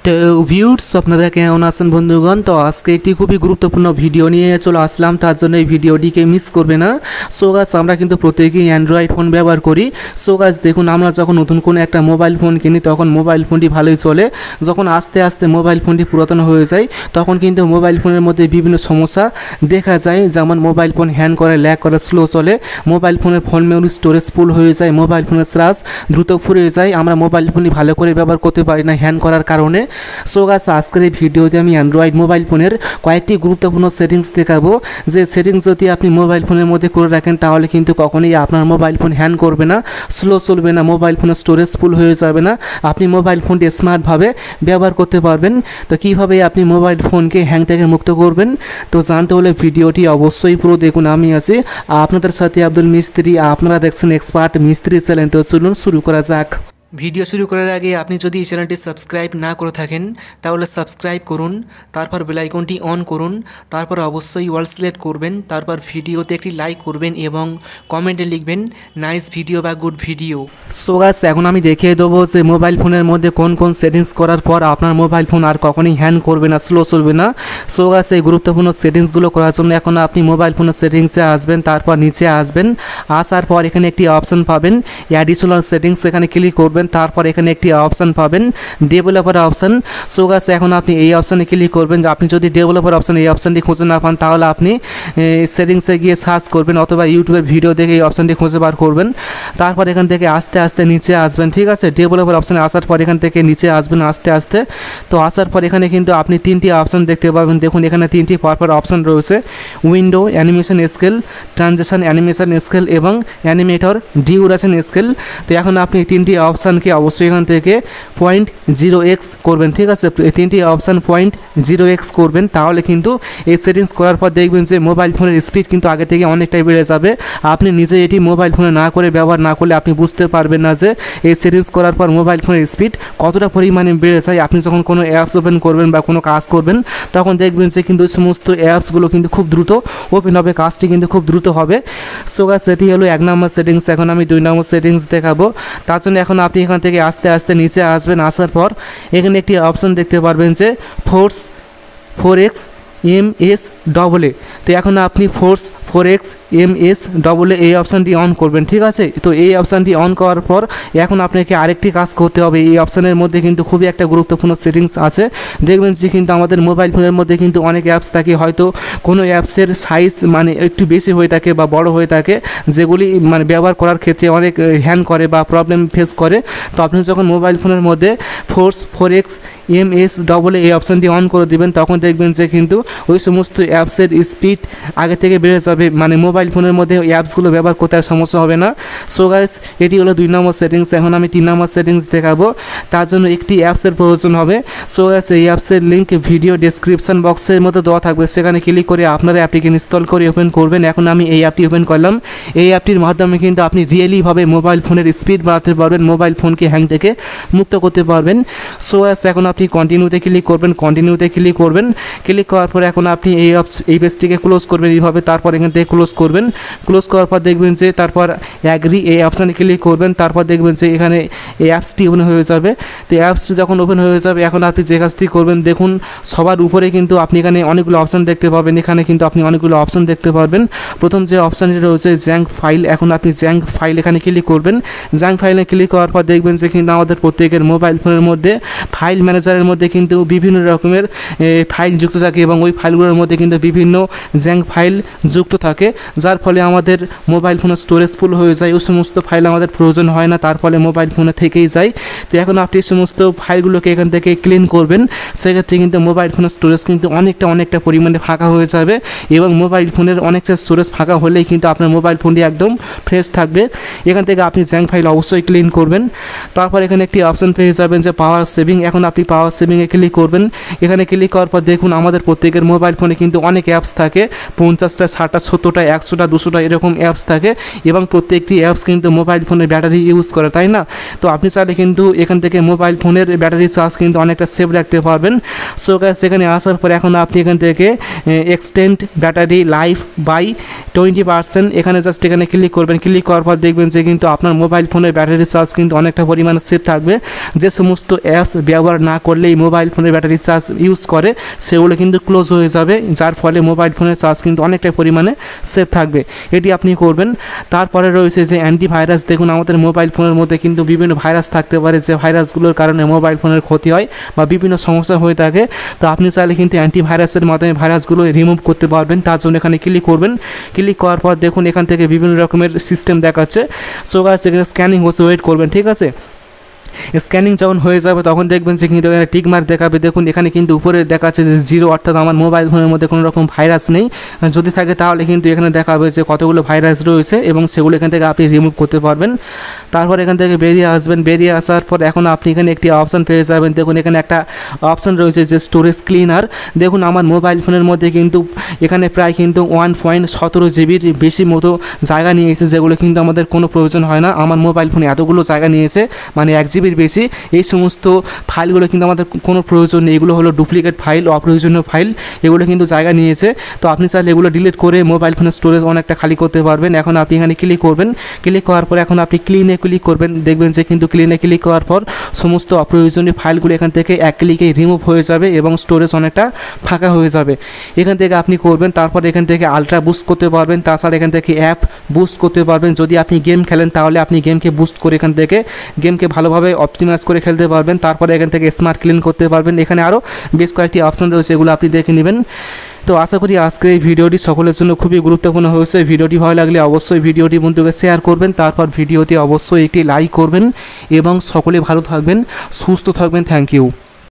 তো ভিউয়ার্স আপনারা কেমন আছেন বন্ধুগণ। তো আজকে একটি খুবই গুরুত্বপূর্ণ ভিডিও নিয়ে চলে আসলাম, তার জন্য এই ভিডিওটিকে মিস করবে না। সো গাইস, আমরা কিন্তু প্রত্যেকেই অ্যান্ড্রয়েড ফোন ব্যবহার করি। সো গাইস দেখুন, আমরা যখন নতুন কোনো একটা মোবাইল ফোন কিনি তখন মোবাইল ফোনটি ভালোই চলে। যখন আস্তে আস্তে মোবাইল ফোনটি পুরাতন হয়ে যায় তখন কিন্তু মোবাইল ফোনের মধ্যে বিভিন্ন সমস্যা দেখা যায়, যেমন মোবাইল ফোন হ্যাং করে, ল্যাগ করে, স্লো চলে, মোবাইল ফোনের ফোন মেমোরি স্টোরেজ ফুল হয়ে যায়, মোবাইল ফোনের চার্জ দ্রুত ফুরিয়ে যায়, আমরা মোবাইল ফোনটি ভালো করে ব্যবহার করতে পারি না হ্যাং করার কারণে। সো গাইস, আজকের এই ভিডিওতে আমি অ্যান্ড্রয়েড মোবাইল ফোনের কয়েকটি গুরুত্বপূর্ণ সেটিংস দেখাবো, যে সেটিংস যদি আপনি মোবাইল ফোনের মধ্যে করে রাখেন তাহলে কিন্তু কখনোই আপনার মোবাইল ফোন হ্যাং করবে না, স্লো চলবে না, মোবাইল ফোনের স্টোরেজ ফুল হয়ে যাবে না, আপনি মোবাইল ফোনটি স্মার্টভাবে ব্যবহার করতে পারবেন। তো কীভাবে আপনি মোবাইল ফোনকে হ্যাং থেকে মুক্ত করবেন, তো জানতে হলে ভিডিওটি অবশ্যই পুরো দেখুন। আমি আছি আপনাদের সাথে আব্দুল মিস্ত্রি, আপনারা দেখছেন এক্সপার্ট মিস্ত্রি চ্যানেল। তো চলুন শুরু করা যাক। ভিডিও শুরু করার আগে আপনি যদি এই চ্যানেলটি সাবস্ক্রাইব না করে থাকেন তাহলে সাবস্ক্রাইব করুন, তারপর বেল আইকনটি অন করুন, তারপর অবশ্যই অল সিলেক্ট করবেন, তারপর ভিডিওতে একটি লাইক করবেন এবং কমেন্টে লিখবেন নাইস ভিডিও বা গুড ভিডিও। সো গাইস, এখন আমি দেখিয়ে দেবো যে মোবাইল ফোনের মধ্যে কোন কোন সেটিংস করার পর আপনার মোবাইল ফোন আর কখনোই হ্যাং করবে না, স্লো চলবে না। সো গাইস, এই গুরুত্বপূর্ণ সেটিংসগুলো করার জন্য এখন আপনি মোবাইল ফোনের সেটিংসে আসবেন, তারপর নিচে আসবেন, আসার পর এখানে একটি অপশন পাবেন অ্যাডিশনাল সেটিংস, এখানে ক্লিক করবেন, তারপর এখানে একটি অপশন পাবেন ডেভেলপার অপশন। সো গাইস, এখন আপনি এই অপশনে ক্লিক করবেন। আপনি যদি ডেভেলপার অপশন এই অপশনটি খুঁজে না পান তাহলে আপনি সেটিংসে গিয়ে সার্চ করবেন অথবা ইউটিউবের ভিডিও দেখে এই অপশনটি খুঁজে বার করবেন। তারপর এখান থেকে আস্তে আস্তে নিচে আসবেন, ঠিক আছে। ডেভেলপার অপশনে আসার পর এখান থেকে নিচে আসবেন আস্তে আস্তে। তো আসার পর এখানে কিন্তু আপনি তিনটি অপশন দেখতে পাবেন। দেখুন, এখানে তিনটি পরপর অপশন রয়েছে, window animation scale, transition animation scale এবং অ্যানিমেটর ডিউরেশন স্কেল। তো এখন আপনি তিনটি অপশন অবশ্যই এখান থেকে 0.0x করবেন, ঠিক আছে। তিনটি অপশান 0.0x করবেন, তাহলে কিন্তু এই সেটিংস করার পর দেখবেন যে মোবাইল ফোনের স্পিড কিন্তু আগে থেকে অনেকটাই বেড়ে যাবে। আপনি নিজে এটি মোবাইল ফোনে না করে ব্যবহার না করলে আপনি বুঝতে পারবেন না যে এই সেটিংস করার পর মোবাইল ফোনের স্পিড কতটা পরিমাণে বেড়ে যায়। আপনি যখন কোনো অ্যাপস ওপেন করবেন বা কোনো কাজ করবেন তখন দেখবেন যে কিন্তু এই সমস্ত অ্যাপসগুলো কিন্তু খুব দ্রুত ওপেন হবে, কাজটি কিন্তু খুব দ্রুত হবে। সো গাইস, এটি হলো 1 নম্বর সেটিংস। এখন আমি 2 নম্বর সেটিংস দেখাবো। তার জন্য এখন আপনি এখান থেকে আস্তে আস্তে নিচে আসবেন, আসার পর এখানে একটি অপশন দেখতে পারবেন যে ফোর্স 4x MSAA। তো এখন আপনি ফোর্স 4x MSAA এই অপশানটি অন করবেন, ঠিক আছে। তো এই অপশানটি অন করার পর এখন আপনাকে আরেকটি কাজ করতে হবে। এই অপশানের মধ্যে কিন্তু খুবই একটা গুরুত্বপূর্ণ সেটিংস আছে। দেখবেন যে কিন্তু আমাদের মোবাইল ফোনের মধ্যে কিন্তু অনেক অ্যাপস থাকে, হয়তো কোনো অ্যাপসের সাইজ মানে একটু বেশি হয়ে থাকে বা বড় হয়ে থাকে, যেগুলি মানে ব্যবহার করার ক্ষেত্রে অনেক হ্যাং করে বা প্রবলেম ফেস করে। তো আপনি যখন মোবাইল ফোনের মধ্যে ফোর্স 4x MSAA এই অপশানটি অন করে দেবেন তখন দেখবেন যে কিন্তু ওই সমস্ত অ্যাপসের স্পিড আগে থেকে বেড়ে যাবে, মানে মোবাইল ফোনের মধ্যে ওই অ্যাপসগুলো ব্যবহার করতে আর সমস্যা হবে না। সো গাইস, এটি হলো 2 নম্বর সেটিংস। এখন আমি 3 নম্বর সেটিংস দেখাবো। তার জন্য একটি অ্যাপসের প্রয়োজন হবে। সো গাইস, এই অ্যাপসের লিঙ্ক ভিডিও ডেসক্রিপশন বক্সের মধ্যে দেওয়া থাকবে, সেখানে ক্লিক করে আপনারা অ্যাপটিকে ইনস্টল করে ওপেন করবেন। এখন আমি এই অ্যাপটি ওপেন করলাম। এই অ্যাপটির মাধ্যমে কিন্তু আপনি রিয়েলিভাবে মোবাইল ফোনের স্পিড বাড়াতে পারবেন, মোবাইল ফোনকে হ্যাং থেকে মুক্ত করতে পারবেন। সো গাইস, এখন আপনি কন্টিনিউতে ক্লিক করবেন, কন্টিনিউতে ক্লিক করবেন। ক্লিক করার পরে এখন আপনি এই পেজটিকে ক্লোজ করবেন এইভাবে, তারপর এখান থেকে ক্লোজ করবেন। ক্লোজ করার পর দেখবেন যে তারপর অ্যাগ্রি এই অপশানে ক্লিক করবেন, তারপর দেখবেন যে এখানে এই অ্যাপসটি ওপেন হয়ে যাবে। তো অ্যাপসটি যখন ওপেন হয়ে যাবে এখন আপনি যে কাজটি করবেন, দেখুন সবার উপরে কিন্তু আপনি এখানে অনেকগুলো অপশান দেখতে পাবেন। এখানে কিন্তু আপনি অনেকগুলো অপশান দেখতে পারবেন। প্রথম যে অপশানটি রয়েছে জ্যাঙ্ক ফাইল, এখন আপনি জ্যাঙ্ক ফাইল এখানে ক্লিক করবেন। জ্যাঙ্ক ফাইলে ক্লিক করার পর দেখবেন যে কিন্তু আমাদের প্রত্যেকের মোবাইল ফোনের মধ্যে ফাইল ম্যানেজারের মধ্যে কিন্তু বিভিন্ন রকমের ফাইল যুক্ত থাকে এবং ওই ফাইলগুলোর মধ্যে কিন্তু বিভিন্ন জ্যাঙ্ক ফাইল যুক্ত থাকে, যার ফলে আমাদের মোবাইল ফোনের স্টোরেজ ফুল হয়ে যায়। ওই সমস্ত ফাইল আমাদের প্রয়োজন হয় না, তার ফলে মোবাইল ফোনে থেকেই যায়। তো এখন আপনি সমস্ত ফাইলগুলোকে এখান থেকে ক্লিন করবেন, সেক্ষেত্রে কিন্তু মোবাইল ফোনের স্টোরেজ কিন্তু অনেকটা পরিমাণে ফাঁকা হয়ে যাবে এবং মোবাইল ফোনের অনেকটা স্টোরেজ ফাঁকা হলেই কিন্তু আপনার মোবাইল ফোনটি একদম ফ্রেশ থাকবে। এখান থেকে আপনি জ্যাঙ্ক ফাইল অবশ্যই ক্লিন করবেন। তারপর এখানে একটি অপশন পেয়ে যাবেন যে পাওয়ার সেভিং। এখন আপনি পাওয়ার সেভিংয়ে ক্লিক করবেন। এখানে ক্লিক করার পর দেখুন আমাদের প্রত্যেকের মোবাইল ফোনে কিন্তু অনেক অ্যাপস থাকে, 50টা 60টা 70টা 100টা 200টা এরকম অ্যাপস থাকে এবং প্রত্যেকটি অ্যাপস কিন্তু মোবাইল ফোনের ব্যাটারি ইউজ করে, তাই না? তো আপনি চাইলে কিন্তু এখান থেকে মোবাইল ফোনের ব্যাটারি চার্জ কিন্তু অনেকটা সেভ রাখতে পারবেন। সো গাইস সেখানে আসার পর এখন আপনি এখান থেকে এক্সটেন্ড ব্যাটারি লাইফ বাই 20%, এখানে জাস্ট এখানে ক্লিক করবেন। ক্লিক করার পর দেখবেন যে কিন্তু আপনার মোবাইল ফোনের ব্যাটারি চার্জ কিন্তু অনেকটা পরিমাণে সেভ থাকবে। যে সমস্ত অ্যাপস ব্যবহার না করলেই মোবাইল ফোনের ব্যাটারি চার্জ ইউজ করে সেগুলো কিন্তু ক্লোজ হয়ে যাবে, যার ফলে মোবাইল ফোনের চার্জ কিন্তু অনেকটা পরিমাণে সেভ থাকবে। এটি আপনি করবেন। তারপরে রয়েছে যে অ্যান্টিভাইরাস। দেখুন আমাদের মোবাইল ফোনের মধ্যে কিন্তু বিভিন্ন ভাইরাস থাকতে পারে, যে ভাইরাসগুলোর কারণে মোবাইল ফোনের ক্ষতি হয় বা বিভিন্ন সমস্যা হয়ে থাকে। তো আপনি চাইলে কিন্তু অ্যান্টিভাইরাসের মাধ্যমে ভাইরাসগুলো রিমুভ করতে পারবেন। তার জন্য এখানে ক্লিক করবেন। ক্লিক করার পর দেখুন এখান থেকে বিভিন্ন রকমের সিস্টেম দেখাচ্ছে। সো গাইস এখানে স্ক্যানিং হচ্ছে, ওয়েট করবেন, ঠিক আছে? স্ক্যানিং যখন হয়ে যাবে তখন দেখবেন যে কিন্তু এখানে টিক মার্ক দেখাবে। দেখুন এখানে কিন্তু উপরে দেখাচ্ছে যে 0, অর্থাৎ আমার মোবাইল ফোনের মধ্যে কোনো রকম ভাইরাস নেই। যদি থাকে তাহলে কিন্তু এখানে দেখাবে যে কতগুলো ভাইরাস রয়েছে এবং সেগুলো এখান থেকে আপনি রিমুভ করতে পারবেন। তারপর এখান থেকে বেরিয়ে আসবেন। বেরিয়ে আসার পর এখন আপনি এখানে একটি অপশান পেয়ে যাবেন। দেখুন এখানে একটা অপশান রয়েছে যে স্টোরেজ ক্লিনার। দেখুন আমার মোবাইল ফোনের মধ্যে কিন্তু এখানে প্রায় কিন্তু 1.17 জিবির বেশি মতো জায়গা নিয়েছে, যেগুলো কিন্তু আমাদের কোনো প্রয়োজন হয় না। আমার মোবাইল ফোনে এতগুলো জায়গা নিয়েছে, মানে 1 জিবির বেশি। এই সমস্ত ফাইলগুলো কিন্তু আমাদের কোনো প্রয়োজন নেই, এগুলো হলো ডুপ্লিকেট ফাইল, অপ্রয়োজনীয় ফাইল, এগুলো কিন্তু জায়গা নিয়েছে। তো আপনি চাইলে এগুলো ডিলিট করে মোবাইল ফোনের স্টোরেজ অনেকটা খালি করতে পারবেন। এখন আপনি এখানে ক্লিক করবেন। ক্লিক করার পর এখন আপনি ক্লিনে ক্লিক করবেন। দেখবেন যে কিন্তু ক্লিনে ক্লিক করার পর সমস্ত অপ্রয়োজনীয় ফাইলগুলো এখান থেকে এক ক্লিকে রিমুভ হয়ে যাবে এবং স্টোরেজ অনেকটা ফাঁকা হয়ে যাবে। এখান থেকে আপনি করবেন। তারপর এখান থেকে আলট্রা বুস্ট করতে পারবেন। তাছাড়া এখান থেকে অ্যাপ বুস্ট করতে পারবেন। যদি আপনি গেম খেলেন তাহলে আপনি গেমকে বুস্ট করে এখান থেকে গেমকে ভালোভাবে অপটিমাইজ করে খেলতে পারবেন। তারপরে এখান থেকে স্মার্ট ক্লিন করতে পারবেন। এখানে আরও বেশ কয়েকটি অপশন রয়েছে, এগুলো আপনি দেখে নেবেন। তো আশা করি আজকের এই ভিডিওটি সকলের জন্য খুবই গুরুত্বপূর্ণ হয়েছে। ভিডিওটি ভালো লাগলে অবশ্যই ভিডিওটি বন্ধুকে শেয়ার করবেন। তারপর ভিডিওতে অবশ্যই একটি লাইক করবেন এবং সকলে ভালো থাকবেন, সুস্থ থাকবেন। Thank you.